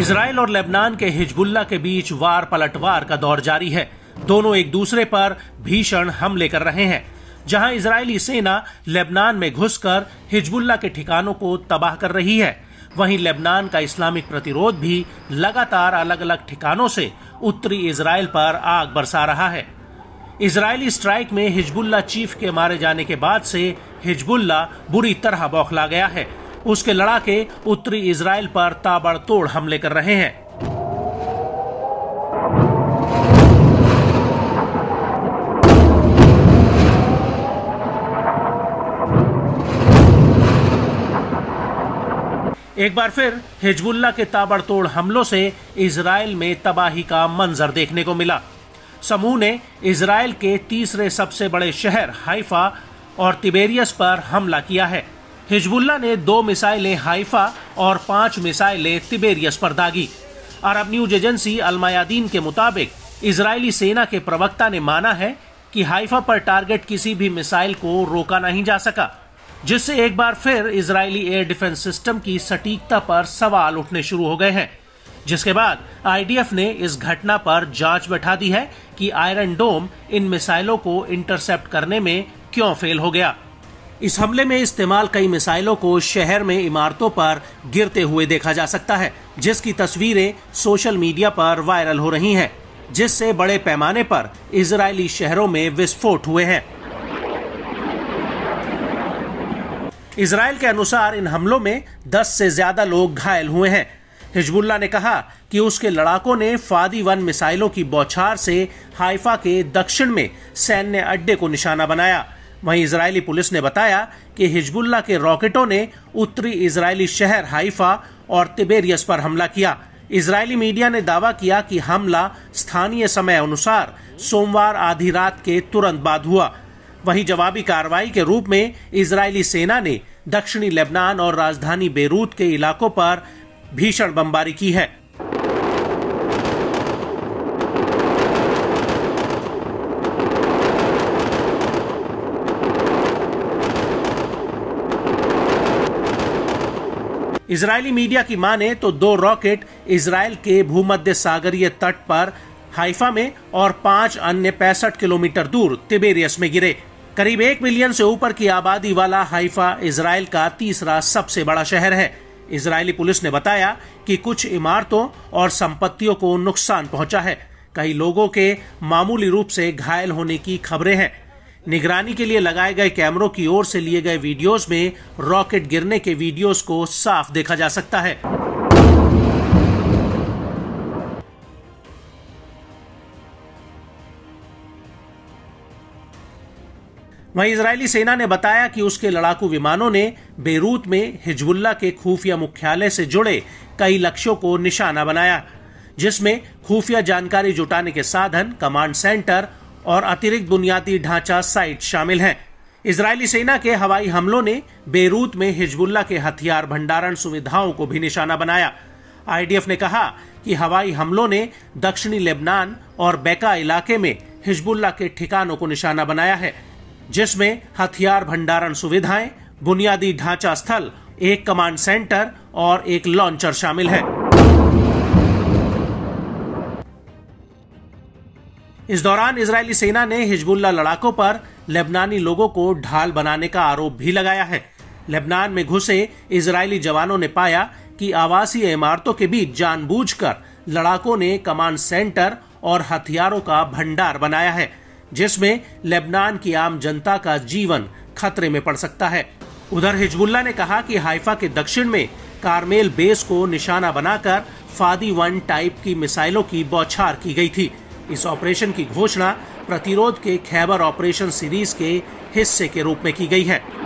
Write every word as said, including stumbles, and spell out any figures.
Israel और Lebanon के Hezbollah के बीच वार पलटवार का दौर जारी है। दोनों एक दूसरे पर भीषण हमले कर रहे हैं। जहां इजरायली सेना लेबनान में घुसकर हिजबुल्लाह के ठिकानों को तबाह कर रही है, वहीं लेबनान का इस्लामिक प्रतिरोध भी लगातार अलग अलग ठिकानों से उत्तरी इजराइल पर आग बरसा रहा है। इजरायली स्ट्राइक में हिजबुल्लाह चीफ के मारे जाने के बाद से हिजबुल्लाह बुरी तरह बौखला गया है। उसके लड़ाके उत्तरी इजराइल पर ताबड़तोड़ हमले कर रहे हैं। एक बार फिर हिजबुल्लाह के ताबड़तोड़ हमलों से इजराइल में तबाही का मंजर देखने को मिला। समूह ने इजराइल के तीसरे सबसे बड़े शहर हाइफा और तिबेरियस पर हमला किया है। हिजबुल्लाह ने दो मिसाइलें हाइफा और पांच मिसाइलें तिबेरियस पर दागी। अरब न्यूज एजेंसी अल मयादीन के मुताबिक इजरायली सेना के प्रवक्ता ने माना है कि हाइफा पर टारगेट किसी भी मिसाइल को रोका नहीं जा सका, जिससे एक बार फिर इजरायली एयर डिफेंस सिस्टम की सटीकता पर सवाल उठने शुरू हो गए हैं। जिसके बाद आईडीएफ ने इस घटना पर जांच बैठा दी है कि आयरन डोम इन मिसाइलों को इंटरसेप्ट करने में क्यों फेल हो गया। इस हमले में इस्तेमाल कई मिसाइलों को शहर में इमारतों पर गिरते हुए देखा जा सकता है, जिसकी तस्वीरें सोशल मीडिया पर वायरल हो रही हैं, जिससे बड़े पैमाने पर इजरायली शहरों में विस्फोट हुए हैं। इजराइल के अनुसार इन हमलों में दस से ज्यादा लोग घायल हुए हैं। हिजबुल्लाह ने कहा कि उसके लड़ाकों ने फादी वन मिसाइलों की बौछार से हाइफा के दक्षिण में सैन्य अड्डे को निशाना बनाया। वहीं इजरायली पुलिस ने बताया कि हिजबुल्लाह के रॉकेटों ने उत्तरी इजरायली शहर हाइफा और तिबेरियस पर हमला किया। इजरायली मीडिया ने दावा किया कि हमला स्थानीय समय अनुसार सोमवार आधी रात के तुरंत बाद हुआ। वहीं जवाबी कार्रवाई के रूप में इजरायली सेना ने दक्षिणी लेबनान और राजधानी बेरूत के इलाकों पर भीषण बमबारी की है। इजरायली मीडिया की माने तो दो रॉकेट इजराइल के भूमध्य सागरीय तट पर हाइफा में और पांच अन्य पैंसठ किलोमीटर दूर तिबेरियस में गिरे। करीब एक मिलियन से ऊपर की आबादी वाला हाइफा इजराइल का तीसरा सबसे बड़ा शहर है। इजरायली पुलिस ने बताया कि कुछ इमारतों और संपत्तियों को नुकसान पहुंचा है। कई लोगों के मामूली रूप से घायल होने की खबरें हैं। निगरानी के लिए लगाए गए कैमरों की ओर से लिए गए वीडियोस में रॉकेट गिरने के वीडियोस को साफ देखा जा सकता है। वहीं इजरायली सेना ने बताया कि उसके लड़ाकू विमानों ने बेरूत में हिजबुल्लाह के खुफिया मुख्यालय से जुड़े कई लक्ष्यों को निशाना बनाया, जिसमें खुफिया जानकारी जुटाने के साधन, कमांड सेंटर और अतिरिक्त बुनियादी ढांचा साइट शामिल हैं। इजरायली सेना के हवाई हमलों ने बेरूत में हिजबुल्लाह के हथियार भंडारण सुविधाओं को भी निशाना बनाया। आईडीएफ ने कहा कि हवाई हमलों ने दक्षिणी लेबनान और बेका इलाके में हिजबुल्लाह के ठिकानों को निशाना बनाया है, जिसमें हथियार भंडारण सुविधाएं, बुनियादी ढांचा स्थल, एक कमांड सेंटर और एक लॉन्चर शामिल है। इस दौरान इजरायली सेना ने हिजबुल्लाह लड़ाकों पर लेबनानी लोगों को ढाल बनाने का आरोप भी लगाया है। लेबनान में घुसे इजरायली जवानों ने पाया कि आवासीय इमारतों के बीच जानबूझकर लड़ाकों ने कमांड सेंटर और हथियारों का भंडार बनाया है, जिसमें लेबनान की आम जनता का जीवन खतरे में पड़ सकता है। उधर हिजबुल्लाह ने कहा कि हाइफा के दक्षिण में कारमेल बेस को निशाना बनाकर फादी वन टाइप की मिसाइलों की बौछार की गई थी। इस ऑपरेशन की घोषणा प्रतिरोध के खैबर ऑपरेशन सीरीज के हिस्से के रूप में की गई है।